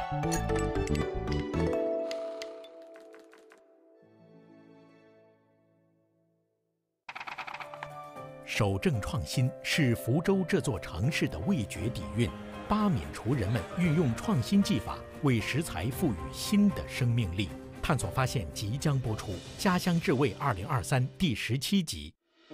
守正创新是福州这座城市的味觉底蕴。巴闽厨人们运用创新技法，为食材赋予新的生命力。探索发现即将播出《家乡之味2023》第17集。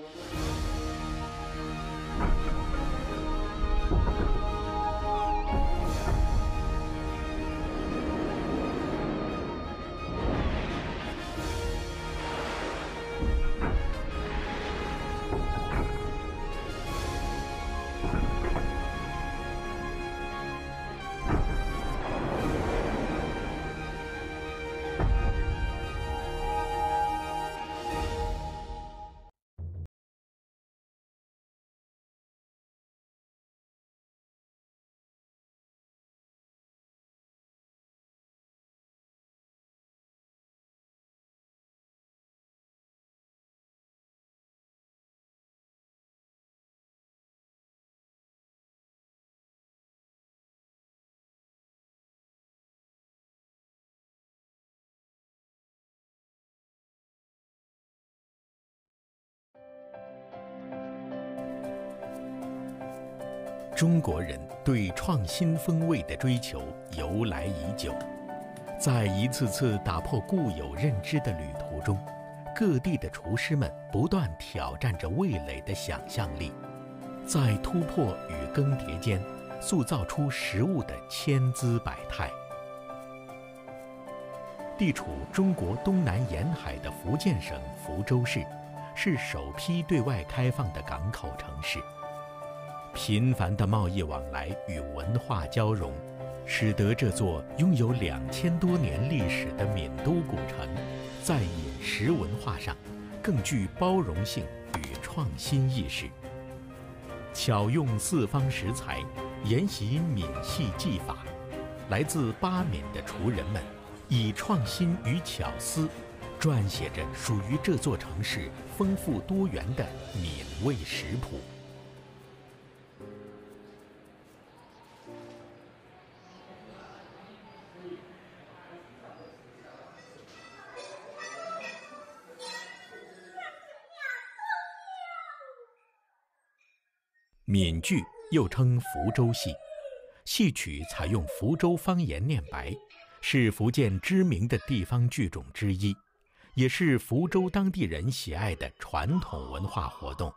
中国人对创新风味的追求由来已久，在一次次打破固有认知的旅途中，各地的厨师们不断挑战着味蕾的想象力，在突破与更迭间，塑造出食物的千姿百态。地处中国东南沿海的福建省福州市，是首批对外开放的港口城市。频繁的贸易往来与文化交融，使得这座拥有2000多年历史的闽都古城，在饮食文化上更具包容性与创新意识。巧用四方食材，沿袭闽系技法，来自巴闽的厨人们，以创新与巧思，撰写着属于这座城市丰富多元的闽味食谱。闽剧又称福州戏，戏曲采用福州方言念白，是福建知名的地方剧种之一，也是福州当地人喜爱的传统文化活动。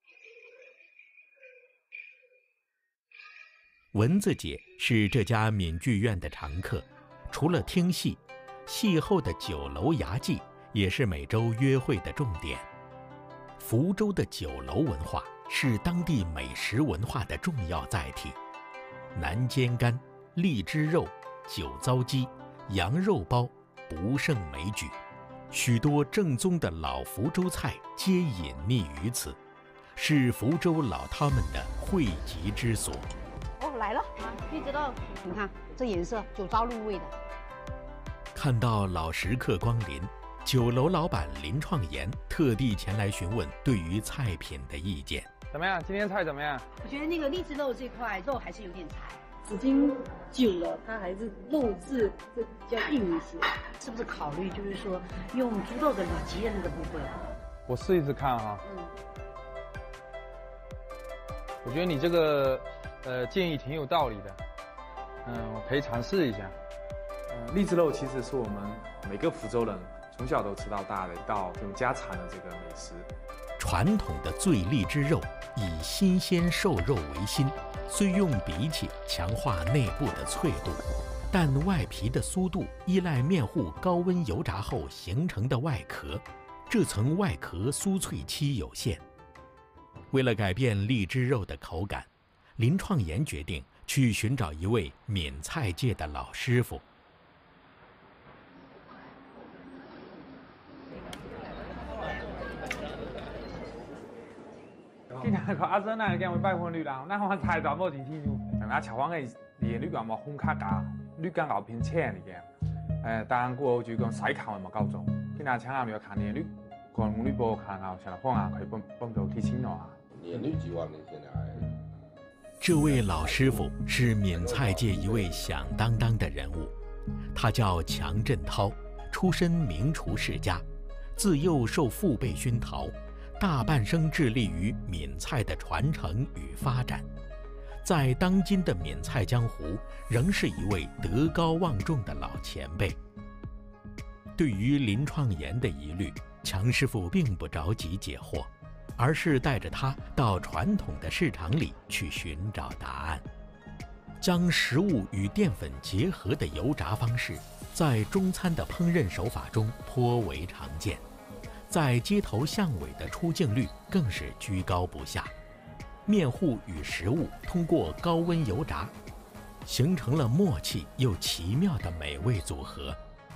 蚊子姐是这家闽剧院的常客，除了听戏，戏后的酒楼牙祭也是每周约会的重点。福州的酒楼文化是当地美食文化的重要载体，南煎干、荔枝肉、酒糟鸡、羊肉包不胜枚举，许多正宗的老福州菜皆隐匿于此，是福州老饕们的汇集之所。 哦，来了，荔枝肉，你看这颜色，酒糟入味的。 看到老食客光临，酒楼老板林创言特地前来询问对于菜品的意见。 怎么样？今天菜怎么样？ 我觉得那个荔枝肉这块肉还是有点柴， 时间久了，它还是肉质比较硬一些。 是不是考虑就是说用猪肉的里脊的那个部分？ 我试一试看哈。我觉得你这个建议挺有道理的。我可以尝试一下。 荔枝肉其实是我们每个福州人从小都吃到大的一道这种家常的这个美食。 传统的醉荔枝肉以新鲜瘦肉为心，虽用荸荠强化内部的脆度，但外皮的酥度依赖面糊高温油炸后形成的外壳，这层外壳酥脆期有限。为了改变荔枝肉的口感，林创言决定去寻找一位闽菜界的老师傅。 今日個阿生啊，驚會拜訪你啦，那我太大冇錢添喎。同阿潮灣嘅嘢呢個冇空卡價，呢間牛片車嚟嘅。但過就講洗球冇夠做，今日請阿咪看年率，講呢波看啊，成日方啊，佢幫到提醒我啊。 年率幾萬年現在。 这位老师傅是闽菜界一位响当当的人物，他叫强振涛，出身名厨世家，自幼受父辈熏陶，大半生致力于闽菜的传承与发展，在当今的闽菜江湖，仍是一位德高望重的老前辈。对于林创言的疑虑，强师傅并不着急解惑，而是带着他到传统的市场里去寻找答案。将食物与淀粉结合的油炸方式，在中餐的烹饪手法中颇为常见，在街头巷尾的出镜率更是居高不下。面糊与食物通过高温油炸，形成了默契又奇妙的美味组合。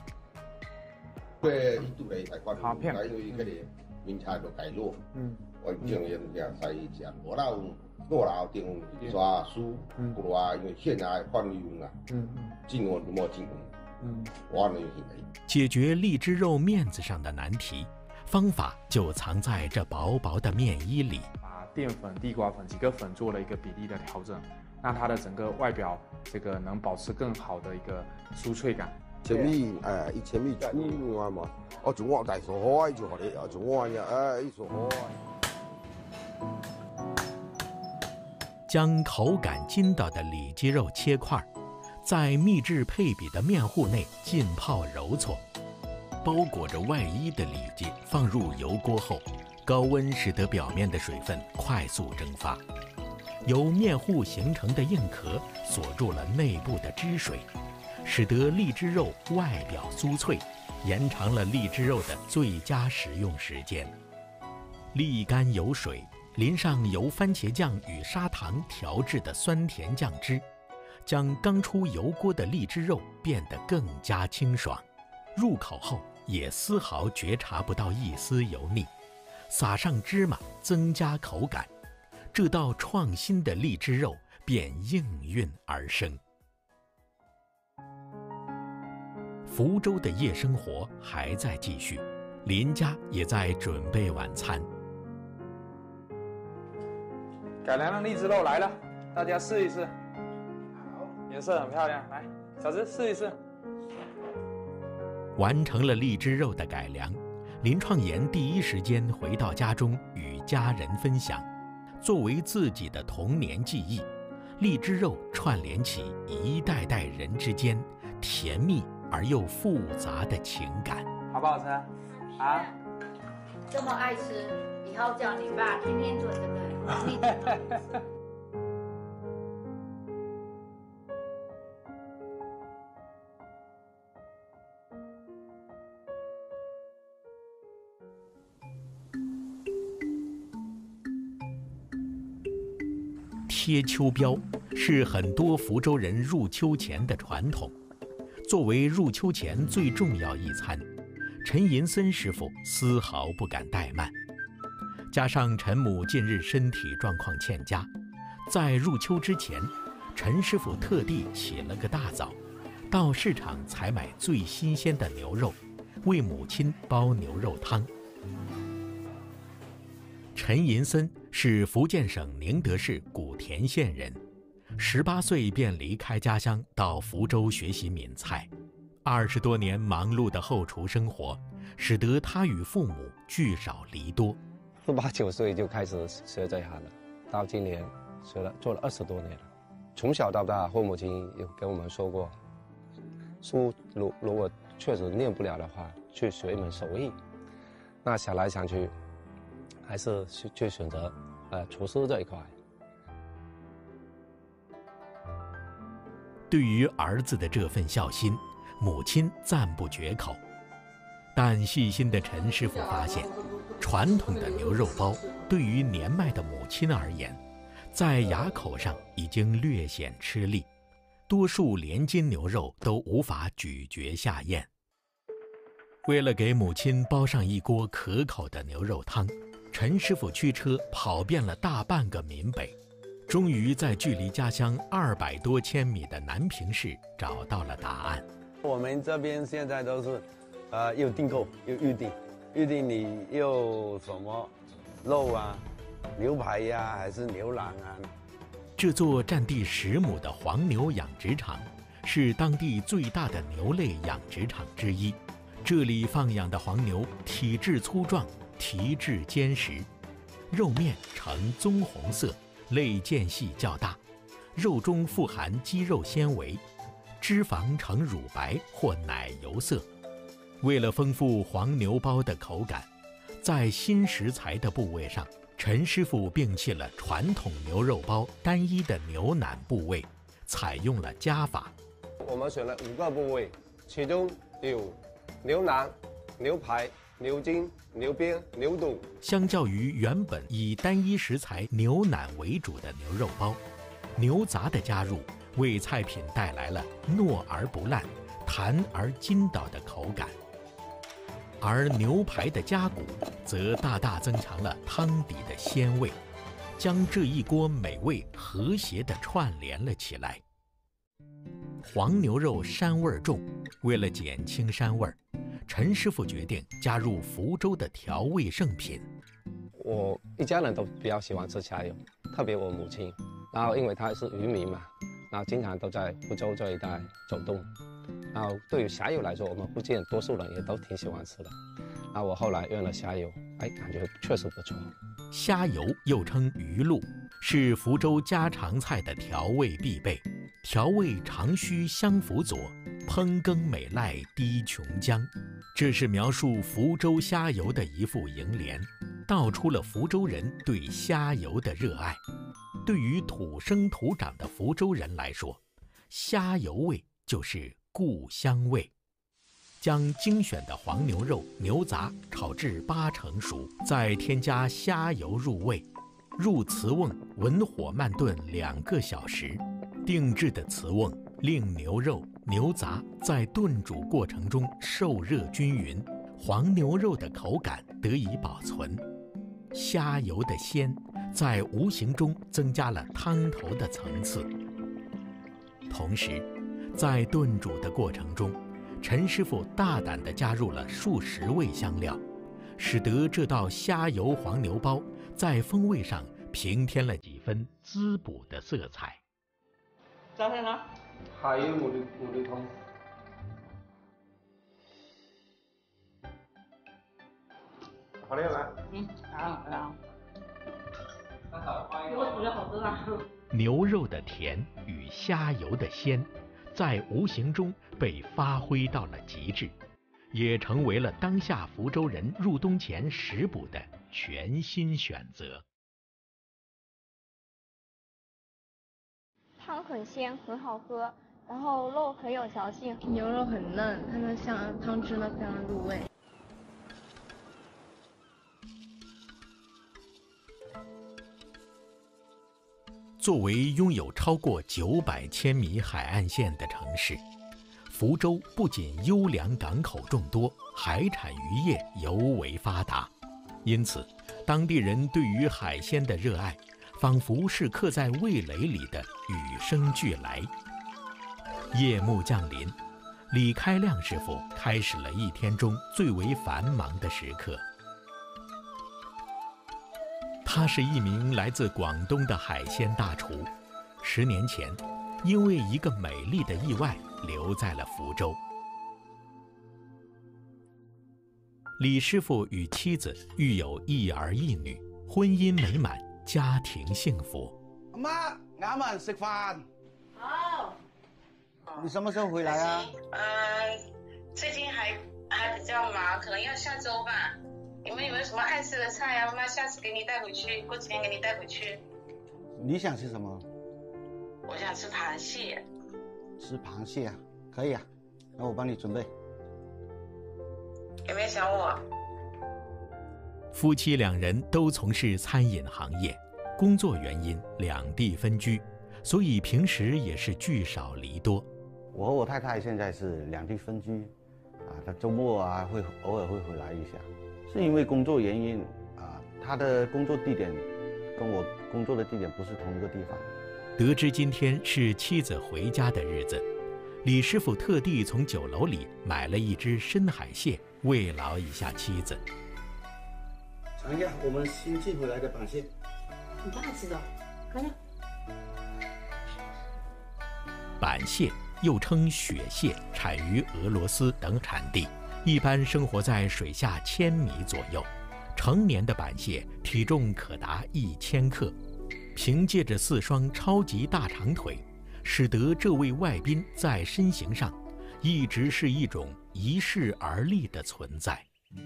好片。 闽菜就改落，我种人家在食无老老定抓酥，古话因为现在换油啦，进温莫进温，我呢是解决荔枝肉面子上的难题，方法就藏在这薄薄的面衣里。 把淀粉、地瓜粉几个粉做了一个比例的调整，让它的整个外表能保持更好的一个酥脆感。 前面以前面煮啊嘛，我做我大手海就好你，做我呀一手海。 将口感筋道的里脊肉切块，在秘制配比的面糊内浸泡揉搓，包裹着外衣的里脊放入油锅后，高温使得表面的水分快速蒸发，由面糊形成的硬壳锁住了内部的汁水，使得荔枝肉外表酥脆，延长了荔枝肉的最佳食用时间。沥干油水，淋上由番茄酱与砂糖调制的酸甜酱汁，将刚出油锅的荔枝肉变得更加清爽，入口后也丝毫觉察不到一丝油腻。撒上芝麻，增加口感，这道创新的荔枝肉便应运而生。福州的夜生活还在继续，林家也在准备晚餐。 改良的荔枝肉来了，大家试一试。好，颜色很漂亮，来，小芝试一试。 完成了荔枝肉的改良，林创言第一时间回到家中与家人分享，作为自己的童年记忆，荔枝肉串联起一代代人之间甜蜜而又复杂的情感。 好不好吃啊？ 这么爱吃，以后叫你爸天天做这个荔枝肉。 贴秋膘是很多福州人入秋前的传统，作为入秋前最重要一餐，陈银森师傅丝毫不敢怠慢。加上陈母近日身体状况欠佳，在入秋之前，陈师傅特地起了个大早，到市场采买最新鲜的牛肉，为母亲煲牛肉汤。陈银森是福建省宁德市古田县人，18岁便离开家乡到福州学习闽菜。20多年忙碌的后厨生活，使得他与父母聚少离多。 8、9岁就开始学这一行了，到今年做了20多年了。从小到大，父母亲有跟我们说过，书如果确实念不了的话，去学一门手艺。那想来想去，还是去选择厨师这一块。 对于儿子的这份孝心，母亲赞不绝口。但细心的陈师傅发现，传统的牛肉包对于年迈的母亲而言，在牙口上已经略显吃力，多数连筋牛肉都无法咀嚼下咽。为了给母亲煲上一锅可口的牛肉汤，陈师傅驱车跑遍了大半个闽北，终于在距离家乡200多千米的南平市找到了答案。 我们这边现在都是，又订购又预定你又什么肉啊，牛排呀、还是牛腩啊， 这座占地10亩的黄牛养殖场是当地最大的牛类养殖场之一。这里放养的黄牛体质粗壮，蹄质坚实，肉面呈棕红色，类间隙较大，肉中富含肌肉纤维，脂肪呈乳白或奶油色。为了丰富黄牛包的口感，在新食材的部位上，陈师傅摒弃了传统牛肉包单一的牛腩部位，采用了加法。 我们选了5个部位，其中有牛腩、牛排、牛筋、牛鞭、牛肚。 相较于原本以单一食材牛腩为主的牛肉包，牛杂的加入为菜品带来了糯而不烂、弹而筋道的口感。而牛排的加骨则大大增强了汤底的鲜味，将这一锅美味和谐地串联了起来。黄牛肉膻味重，为了减轻膻味，陈师傅决定加入福州的调味圣品。 我一家人都比较喜欢吃虾油，特别我母亲，然后因为她是渔民嘛，然后经常都在福州这一带走动。然后对于虾油来说，我们福建多数人也都挺喜欢吃的。然后我后来用了虾油，感觉确实不错。 虾油又称鱼露，是福州家常菜的调味必备。调味常须香辅佐，烹羹美赖滴琼浆。这是描述福州虾油的一副楹联，道出了福州人对虾油的热爱。对于土生土长的福州人来说，虾油味就是故乡味。将精选的黄牛肉、牛杂炒至80%熟，再添加虾油入味，入瓷瓮，文火慢炖2个小时。定制的瓷瓮令牛肉、牛杂在炖煮过程中受热均匀，黄牛肉的口感得以保存。虾油的鲜在无形中增加了汤头的层次。同时，在炖煮的过程中，陈师傅大胆地加入了数十味香料，使得这道虾油黄牛包在风味上平添了几分滋补的色彩。 早上呢？ 还有我的汤。 好嘞，来。 好。我煮的好吃啊。 牛肉的甜与虾油的鲜，在无形中被发挥到了极致，也成为了当下福州人入冬前食补的全新选择。 汤很鲜，很好喝，然后肉很有嚼劲， 牛肉很嫩，它的像汤汁呢非常入味。 作为拥有超过900千米海岸线的城市，福州不仅优良港口众多，海产渔业尤为发达，因此当地人对于海鲜的热爱仿佛是刻在味蕾里的与生俱来。夜幕降临，李开亮师傅开始了一天中最为繁忙的时刻。他是一名来自广东的海鲜大厨，10年前因为一个美丽的意外留在了福州。李师傅与妻子育有1儿1女，婚姻美满，家庭幸福。 阿妈，啱啱食飯。 好。 你什麼時候回來啊？ 最近還比較忙，可能要下周吧。你們有沒有什麼愛吃的菜啊？媽媽下次給你帶回去，過幾天給你帶回去。 你想吃什麼？ 我想吃螃蟹。 吃螃蟹啊？可以啊，那我幫你準備。 有沒有想我？ 夫妻2人都從事餐飲行業，工作原因兩地分居，所以平時也是聚少離多。 我和我太太現在是兩地分居，她周末啊偶爾會回來一下，是因為工作原因她的工作地點跟我工作的地點不是同一個地方。 得知今天是妻子回家的日子，李師傅特地從酒樓裡買了一隻深海蟹，慰勞一下妻子。 嘗一下我們新寄回來的螃蟹。 很大隻的，看下。 板蟹又称雪蟹，产于俄罗斯等产地，一般生活在水下1000米左右。成年的板蟹体重可达1000克，凭借着4双超级大长腿，使得这位外宾在身形上一直是一种遗世而立的存在。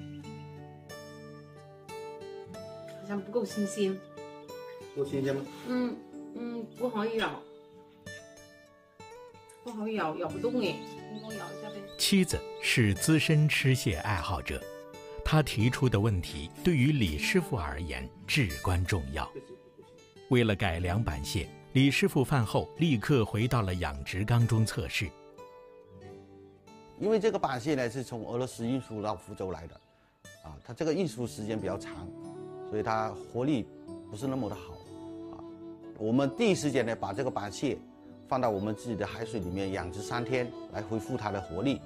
好像不够新鲜。 不新鲜吗？ 不好咬，不好咬，咬不动哎，你给我咬一下呗。 妻子是资深吃蟹爱好者，他提出的问题对于李师傅而言至关重要。为了改良板蟹，李师傅饭后立刻回到了养殖缸中测试。 因为这个板蟹呢是从俄罗斯运输到福州来的，它这个运输时间比较长，所以它活力不是那么的好，我们第一时间呢把这个板蟹放到我们自己的海水里面养殖3天，来恢复它的活力。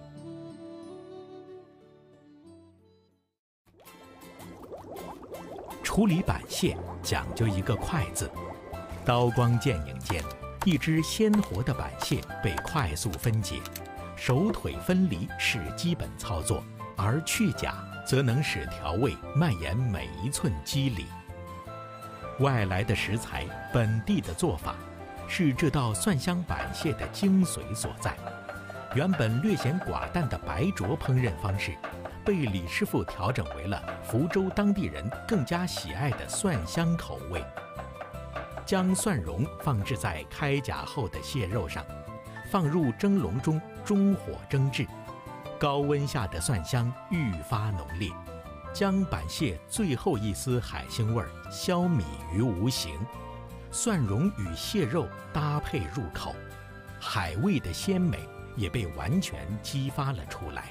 处理板蟹讲究一个快字，刀光剑影间，一只鲜活的板蟹被快速分解，手腿分离是基本操作，而去甲则能使调味蔓延每一寸肌理。外来的食材，本地的做法，是这道蒜香板蟹的精髓所在。原本略显寡淡的白灼烹饪方式，被李师傅调整为了福州当地人更加喜爱的蒜香口味。将蒜蓉放置在开甲后的蟹肉上，放入蒸笼中中火蒸制，高温下的蒜香愈发浓烈，将板蟹最后一丝海腥味消弭于无形。蒜蓉与蟹肉搭配入口，海味的鲜美也被完全激发了出来。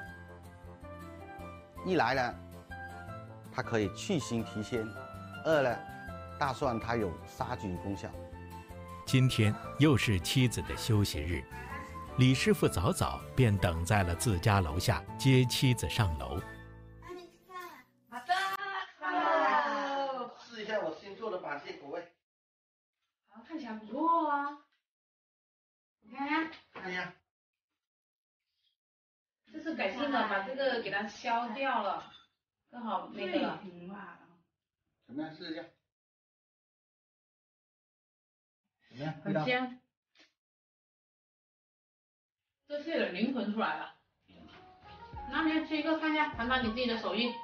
一来呢，它可以去腥提鲜；二呢，大蒜它有杀菌功效。 今天又是妻子的休息日，李师傅早早便等在了自家楼下接妻子上楼。 好的， 试一下我新做的板蟹口味。 好，看起来不错啊。你看看， 看一下。 这是改进的，把这个给它削掉了，更好那个了。 怎么样？试一下。怎么样？ 很香。这蟹的灵魂出来了。那你吃一个看一下，谈谈你自己的手艺。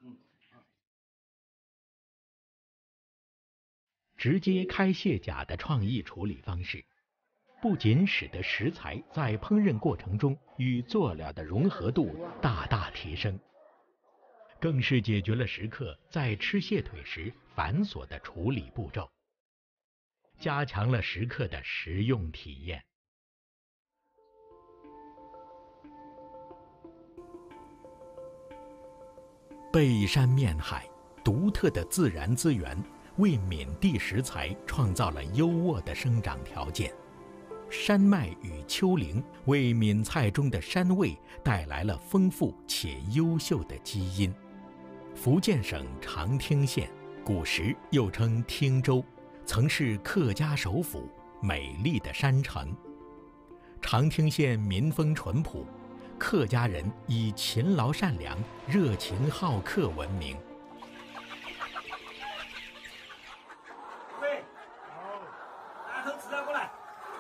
直接开蟹甲的创意处理方式，不仅使得食材在烹饪过程中与佐料的融合度大大提升，更是解决了食客在吃蟹腿时繁琐的处理步骤，加强了食客的食用体验。背山面海，独特的自然资源为闽地食材创造了优渥的生长条件。山脉与丘陵为闽菜中的山味带来了丰富且优秀的基因。福建省长汀县，古时又称汀州，曾是客家首府，美丽的山城。长汀县民风淳朴，客家人以勤劳善良、热情好客闻名。 对，好，大家都吃过来。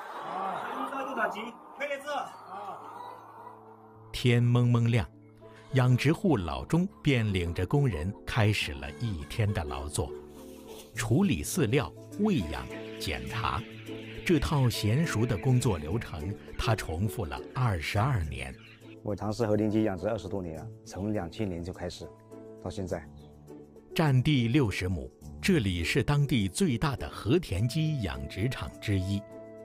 天蒙蒙亮，养殖户老钟便领着工人开始了一天的劳作，处理饲料、喂养、检查，这套娴熟的工作流程，他重复了22年。 我尝试和田鸡养殖20多年了，从2000年就开始，到现在。 占地60亩，这里是当地最大的和田鸡养殖场之一。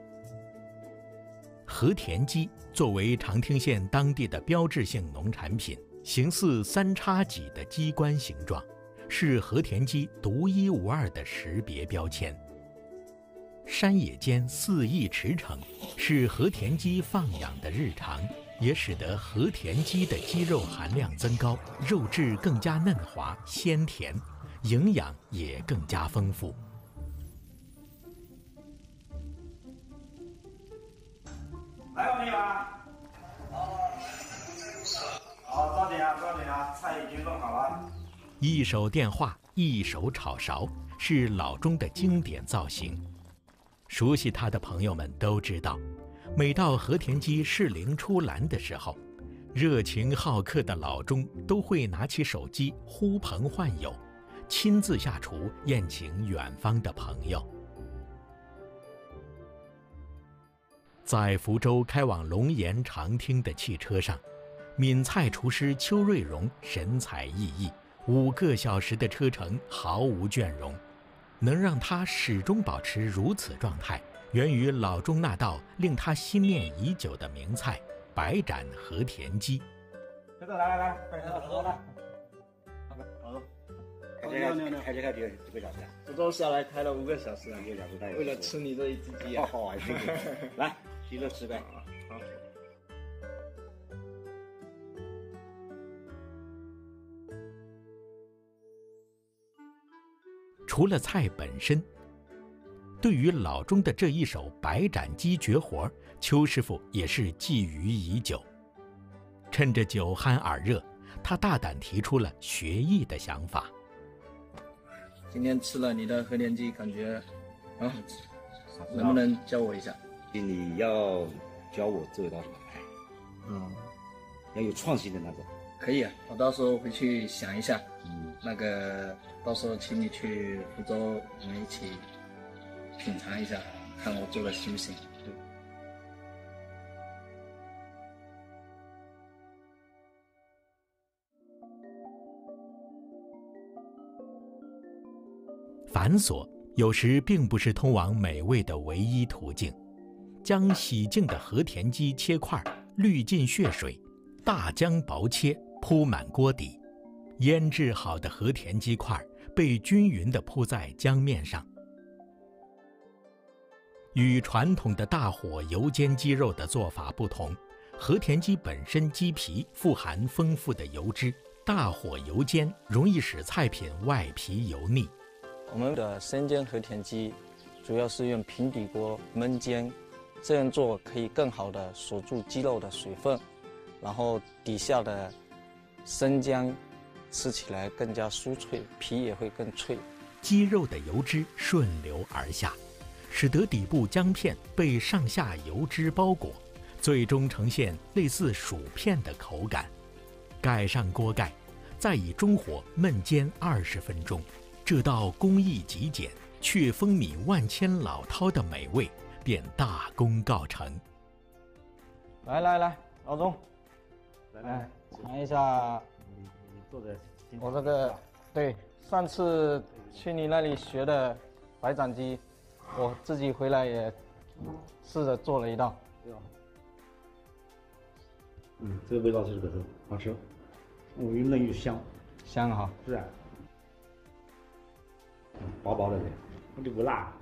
和田鸡作为长汀县当地的标志性农产品，形似3叉戟的鸡冠形状，是和田鸡独一无二的识别标签。山野间肆意驰骋，是和田鸡放养的日常，也使得和田鸡的肌肉含量增高，肉质更加嫩滑鲜甜，营养也更加丰富。 来完没有啊？好，抓紧啊，抓紧啊！菜已经弄好了。 一手电话，一手炒勺，是老钟的经典造型。熟悉他的朋友们都知道，每到和田鸡适龄出栏的时候，热情好客的老钟都会拿起手机呼朋唤友，亲自下厨宴请远方的朋友。在福州开往龙岩长汀的汽车上，闽菜厨师邱瑞荣神采奕奕，5个小时的车程毫无倦容。能让他始终保持如此状态，源于老钟那道令他心念已久的名菜——白斩和田鸡。 这个来，快点喝来。好， 开车几个小时啊？ 福州下来开了5个小时啊，1个小时，为了吃你这一只鸡啊！ 好，谢谢。来，鸡肉吃呗。 好。 除了菜本身，对于老钟的这一手白斩鸡绝活，邱师傅也是觊觎已久。趁着酒酣耳热，他大胆提出了学艺的想法。 今天吃了你的和田鸡，感觉很好吃，能不能教我一下？ 你要教我这道菜，要有创新的那种。 可以啊，我到时候回去想一下。那个到时候请你去福州，我们一起品尝一下，看我做的行不行。 繁琐有时并不是通往美味的唯一途径。将洗净的和田鸡切块，滤尽血水，大姜薄切，铺满锅底。腌制好的和田鸡块被均匀地铺在姜面上。与传统的大火油煎鸡肉的做法不同，和田鸡本身鸡皮富含丰富的油脂，大火油煎容易使菜品外皮油腻。 我们的生煎和田鸡主要是用平底锅焖煎，这样做可以更好地锁住鸡肉的水分，然后底下的生姜吃起来更加酥脆，皮也会更脆。 鸡肉的油脂顺流而下，使得底部姜片被上下油脂包裹，最终呈现类似薯片的口感。盖上锅盖，再以中火焖煎20分钟，这道工艺极简却风靡万千老饕的美味便大功告成。 来，老钟，来尝一下。我这个对上次去你那里学的白斩鸡，我自己回来也试着做了一道。 这个味道是可是好吃，又嫩又香， 香哈。 是啊，薄薄的的，它就不辣。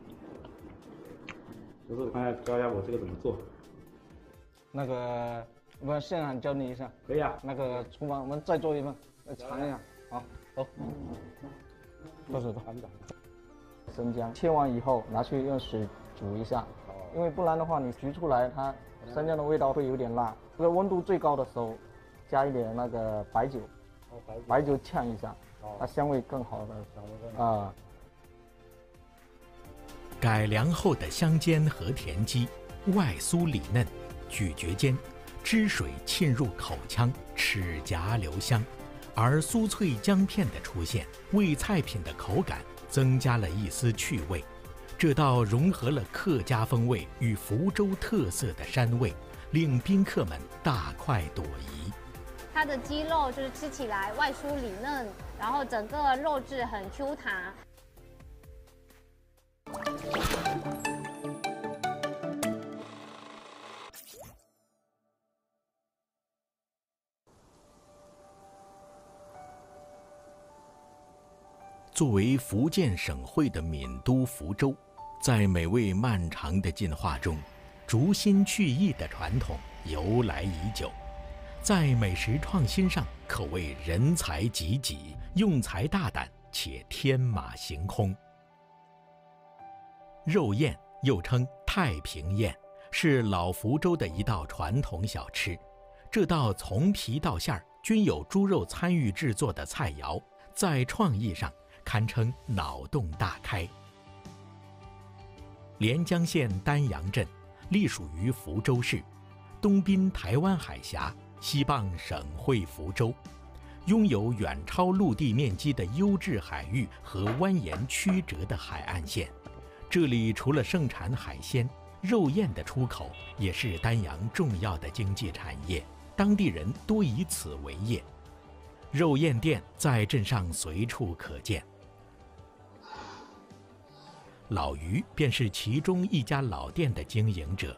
就是刚才教一下我这个怎么做。 那个，我现场教你一下。 可以啊。 那个厨房我们再做一份，再尝一下。好，走。做。生姜切完以后拿去用水煮一下，因为不然的话你焗出来它生姜的味道会有点辣。这个温度最高的时候，加一点那个白酒，白酒呛一下，它香味更好的啊。 改良后的香煎和田鸡，外酥里嫩，咀嚼间，汁水沁入口腔，齿颊留香。而酥脆姜片的出现，为菜品的口感增加了一丝趣味。这道融合了客家风味与福州特色的膻味，令宾客们大快朵颐。 它的鸡肉就是吃起来外酥里嫩，然后整个肉质很 Q 弹。 作为福建省会的闽都福州，在美味漫长的进化中，逐心去意的传统由来已久。在美食创新上，可谓人才济济，用材大胆，且天马行空。肉燕又称太平燕， 是老福州的一道传统小吃。这道从皮到馅儿均有猪肉参与制作的菜肴，在创意上堪称脑洞大开。连江县丹阳镇隶属于福州市，东濒台湾海峡，西傍省会福州，拥有远超陆地面积的优质海域和蜿蜒曲折的海岸线。这里除了盛产海鲜，肉燕的出口也是丹阳重要的经济产业，当地人多以此为业。肉燕店在镇上随处可见。老于便是其中一家老店的经营者。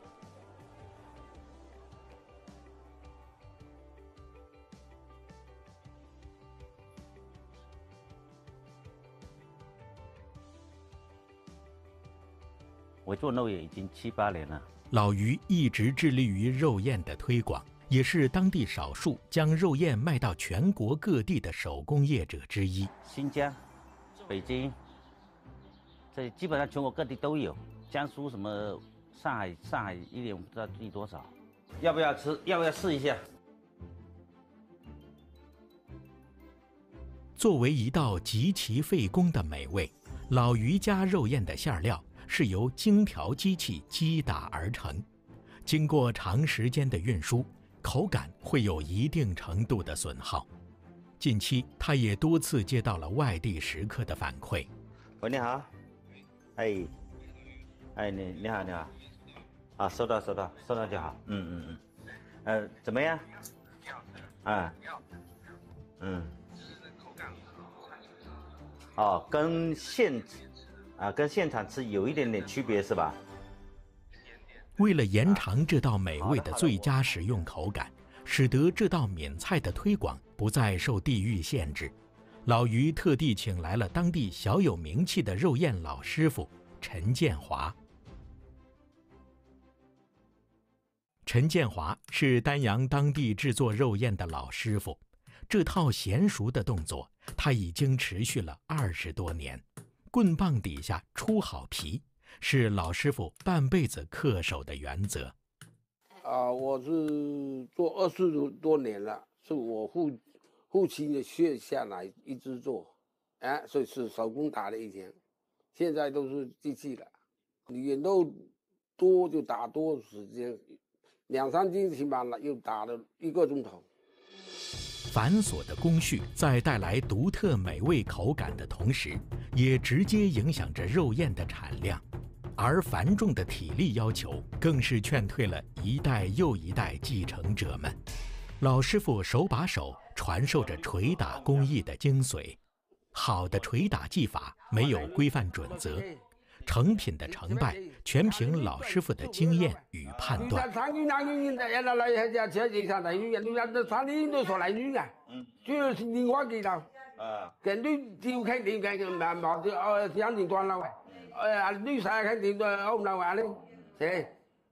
我做肉也已经7、8年了。 老于一直致力于肉燕的推广，也是当地少数将肉燕卖到全国各地的手工业者之一。 新疆、北京，这基本上全国各地都有。江苏什么上海一年我不知道订多少。要不要吃？要不要试一下？ 作为一道极其费工的美味，老于家肉燕的馅料是由精调机器击打而成，经过长时间的运输，口感会有一定程度的损耗。近期，他也多次接到了外地食客的反馈。 喂，你好。你好，啊，收到就好。怎么样？哦，跟现场吃有一点点区别是吧？ 为了延长这道美味的最佳食用口感，使得这道闽菜的推广不再受地域限制，老于特地请来了当地小有名气的肉燕老师傅陈建华。陈建华是丹阳当地制作肉燕的老师傅，这套娴熟的动作他已经持续了20多年。棍棒底下出好皮，是老师傅半辈子恪守的原则。 我是做20多年了，是我父亲的学下来一直做，所以是手工打了以前，现在都是机器了。你肉多就打多时间，2、3斤起码了，又打了1个钟头。 繁琐的工序在带来独特美味口感的同时，也直接影响着肉燕的产量，而繁重的体力要求更是劝退了一代又一代继承者们。老师傅手把手传授着捶打工艺的精髓，好的捶打技法没有规范准则，成品的成败全凭老师傅的经验与判断。 主要是莲花技巧，跟你照看點嘅，唔係冇就想點斷啦喂，你晒看點斷，我唔能話你，係。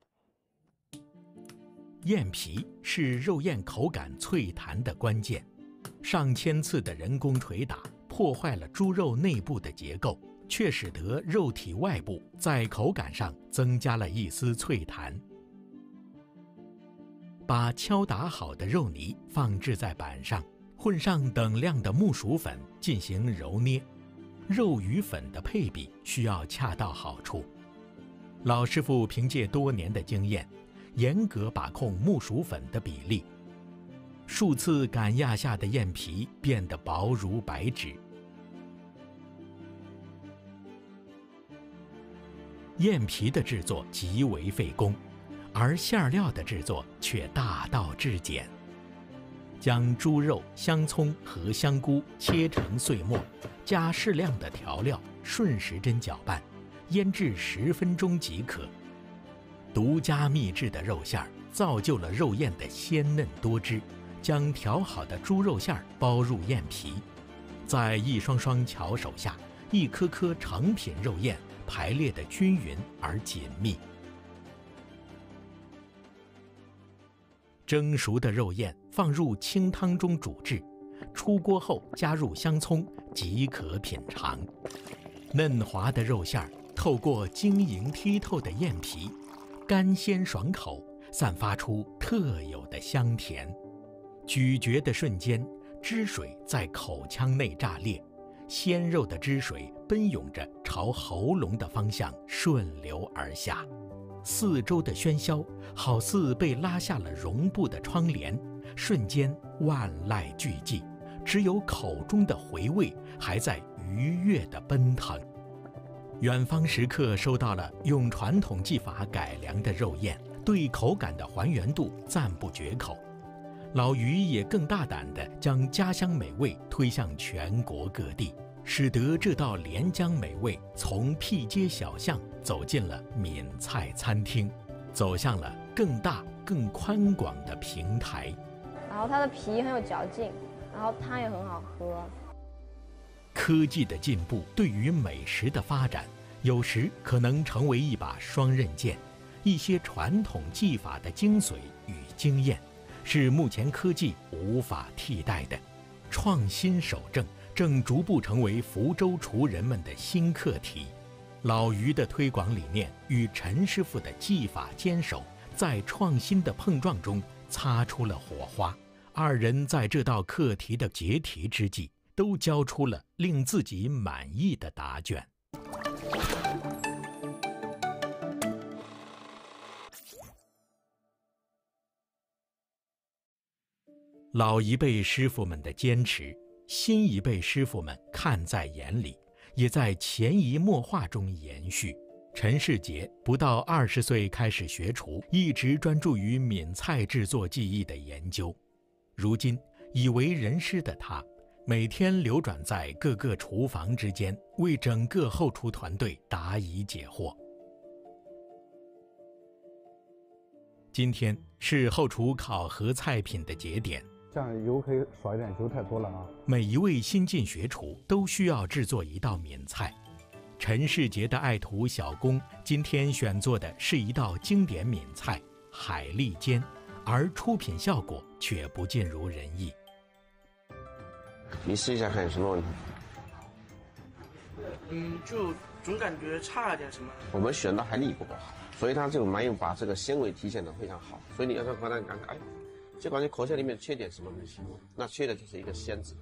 燕皮是肉燕口感脆弹的关键，上千次的人工捶打破坏了猪肉内部的结构，却使得肉体外部在口感上增加了一丝脆弹。把敲打好的肉泥放置在板上，混上等量的木薯粉进行揉捏，肉与粉的配比需要恰到好处。老师傅凭借多年的经验，严格把控木薯粉的比例，数次赶压下的燕皮变得薄如白纸。燕皮的制作极为费工，而馅料的制作却大道至简。将猪肉、香葱和香菇切成碎末，加适量的调料，顺时针搅拌，腌制10分钟即可。独家秘制的肉馅儿造就了肉燕的鲜嫩多汁。将调好的猪肉馅儿包入燕皮，在一双双巧手下，一颗颗成品肉燕排列得均匀而紧密。蒸熟的肉燕放入清汤中煮制，出锅后加入香葱即可品尝。嫩滑的肉馅儿透过晶莹剔透的燕皮， 甘鲜爽口，散发出特有的香甜。咀嚼的瞬间，汁水在口腔内炸裂，鲜肉的汁水奔涌着朝喉咙的方向顺流而下，四周的喧嚣好似被拉下了绒布的窗帘，瞬间万籁俱寂，只有口中的回味还在愉悦地奔腾。远方食客收到了用传统技法改良的肉燕，对口感的还原度赞不绝口。老于也更大胆地将家乡美味推向全国各地，使得这道连江美味从僻街小巷走进了闽菜餐厅，走向了更大更宽广的平台。 然后它的皮很有嚼劲，然后汤也很好喝。 科技的进步对于美食的发展，有时可能成为一把双刃剑。一些传统技法的精髓与经验，是目前科技无法替代的。创新守正正逐步成为福州厨人们的新课题。老于的推广理念与陈师傅的技法坚守，在创新的碰撞中擦出了火花。二人在这道课题的解题之际，都交出了令自己满意的答卷。老一辈师傅们的坚持，新一辈师傅们看在眼里，也在潜移默化中延续。陈世杰不到20岁开始学厨，一直专注于闽菜制作技艺的研究。如今已为人师的他，每天流转在各个厨房之间，为整个后厨团队答疑解惑。今天是后厨考核菜品的节点， 这样油可以少一点，油太多了啊。 每一位新晋学厨都需要制作一道闽菜。陈世杰的爱徒小龚今天选做的是一道经典闽菜海蛎煎，而出品效果却不尽如人意。 你试一下看有什么问题？ 就总感觉差了点什么。 我们选的海蛎不够好，所以它就没有把这个鲜味体现得非常好。所以你要看它看，哎，这关键口腔里面缺点什么东西？那缺的就是一个鲜字。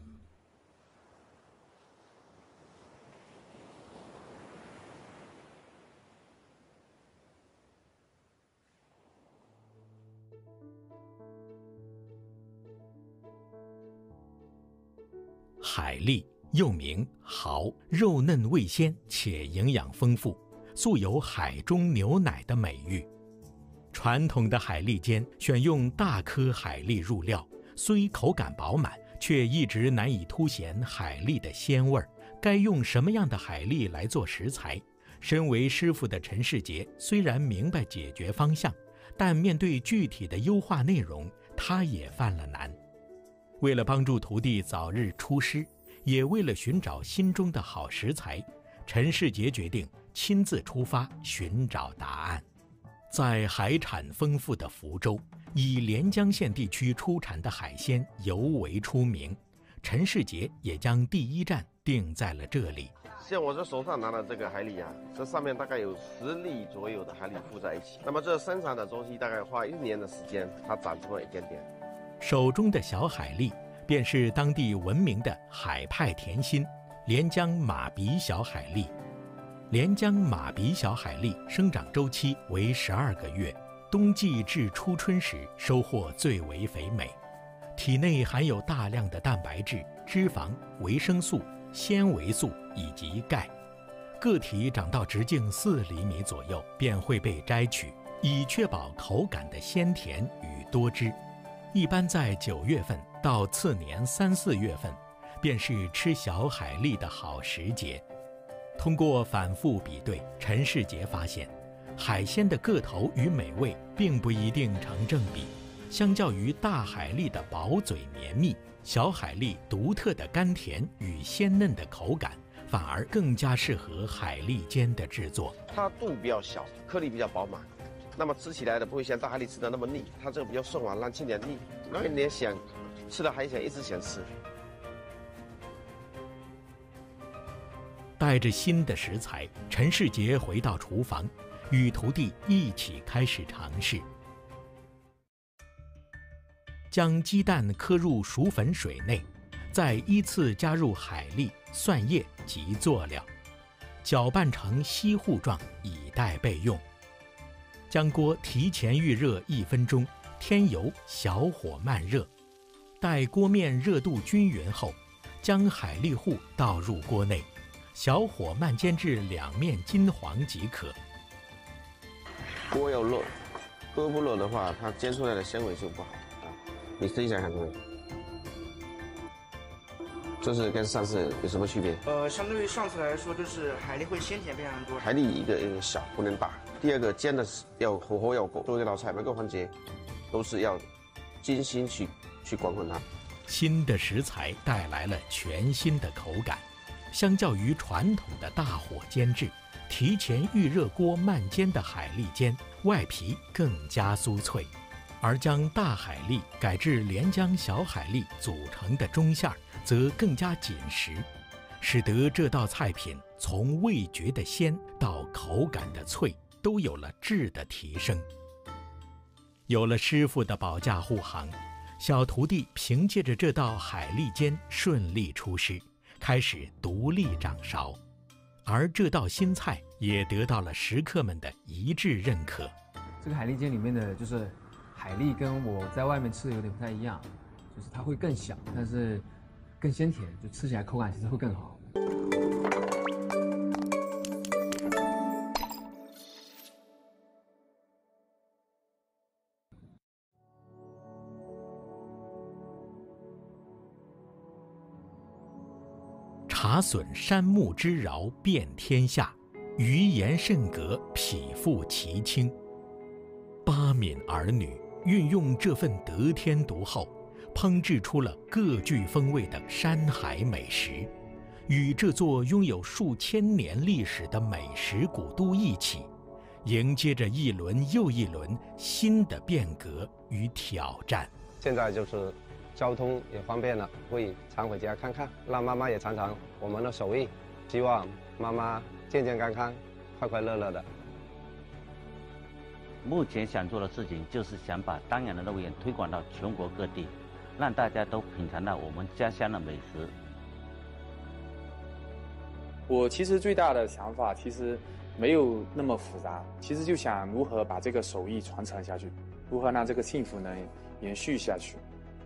海蛎又名蚝，肉嫩味鲜且营养丰富，素有海中牛奶的美誉。传统的海蛎煎选用大颗海蛎入料，虽口感饱满，却一直难以凸显海蛎的鲜味儿。该用什么样的海蛎来做食材？身为师傅的陈世杰虽然明白解决方向，但面对具体的优化内容，他也犯了难。为了帮助徒弟早日出师，也为了寻找心中的好食材，陈世杰决定亲自出发寻找答案。在海产丰富的福州，以连江县地区出产的海鲜尤为出名，陈世杰也将第一站定在了这里。 像我这手上拿的这个海蛎啊，这上面大概有10粒左右的海蛎附在一起。那么这生产的周期大概花1年的时间，它长出了一点点。 手中的小海蛎便是当地闻名的海派甜心连江马鼻小海蛎。连江马鼻小海蛎生长周期为12个月，冬季至初春时收获最为肥美，体内含有大量的蛋白质、脂肪、维生素、纤维素以及钙。个体长到直径4厘米左右便会被摘取，以确保口感的鲜甜与多汁。一般在9月份到次年3、4月份，便是吃小海蛎的好时节。通过反复比对，陈世杰发现，海鲜的个头与美味并不一定成正比。相较于大海蛎的薄嘴绵密，小海蛎独特的甘甜与鲜嫩的口感，反而更加适合海蛎煎的制作。 它肚比较小，颗粒比较饱满。那么吃起来的不会像大海蛎吃的那么腻，它这个比较顺滑，让清点腻，让你想吃了还想一直想吃。 带着新的食材，陈世杰回到厨房， 与徒弟一起开始尝试。将鸡蛋磕入熟粉水内，再依次加入海蛎、蒜叶及佐料，搅拌成稀糊状，以待备用。将锅提前预热1分钟，添油，小火慢热。待锅面热度均匀后，将海蛎糊倒入锅内，小火慢煎至两面金黄即可。 锅要热，锅不热的话，它煎出来的纤维就不好啊。你试一下看各位，这是跟上次有什么区别？ 相对于上次来说，就是海蛎会鲜甜非常多。 海蛎一个小不能大，第二个煎的要火候要够。做这道菜每个环节都是要精心去管控它。 新的食材带来了全新的口感，相较于传统的大火煎制，提前预热锅慢煎的海蛎煎，外皮更加酥脆，而将大海蛎改制连江小海蛎组成的中馅儿，则更加紧实，使得这道菜品从味觉的鲜到口感的脆，都有了质的提升。有了师傅的保驾护航，小徒弟凭借着这道海蛎煎顺利出师，开始独立掌勺，而这道新菜也得到了食客们的一致认可。 这个海蛎煎里面的就是海蛎，跟我在外面吃的有点不太一样，就是它会更小，但是更鲜甜，就吃起来口感其实会更好。 茶笋山木之饶遍天下，余言甚格匹夫其亲。八闽儿女运用这份得天独厚，烹制出了各具风味的山海美食，与这座拥有数千年历史的美食古都一起，迎接着一轮又一轮新的变革与挑战。 现在就是交通也方便了，会常回家看看，让妈妈也尝尝我们的手艺，希望妈妈健健康康、快快乐乐的。 目前想做的事情就是想把当阳的肉圆推广到全国各地，让大家都品尝到我们家乡的美食。 我其实最大的想法其实没有那么复杂，其实就想如何把这个手艺传承下去，如何让这个幸福能延续下去。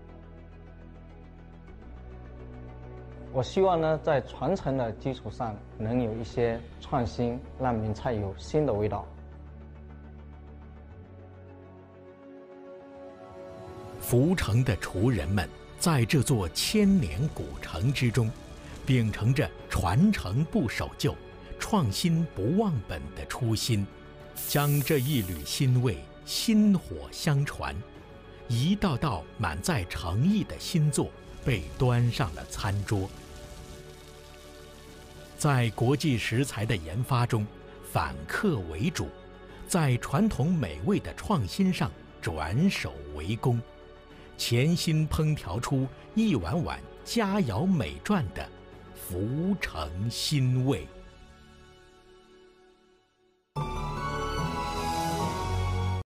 我希望呢，在传承的基础上，能有一些创新，让闽菜有新的味道。 福城的厨人们在这座千年古城之中，秉承着传承不守旧、创新不忘本的初心，将这一缕新味薪火相传，一道道满载诚意的新作被端上了餐桌。在国际食材的研发中，反客为主，在传统美味的创新上转手为攻，潜心烹调出一碗碗佳肴美馔的福城新味。